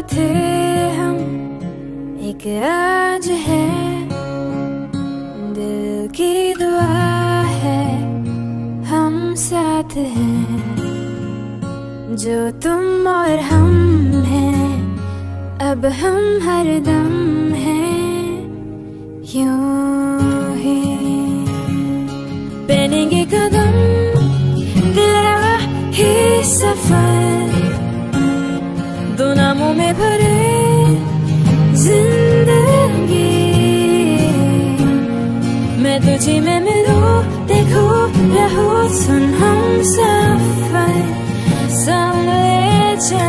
थे हम एक आज है, दिल की दुआ है हम साथ हैं, जो तुम और हम हैं अब हम हरदम हैं यूं ही। पहनेंगे कदम तेरा ही सफर, दो नामों में भरे जिंदगी, मैं तुझे में मिलूं देखूं रहूं सुन हम सफर संग ले चल।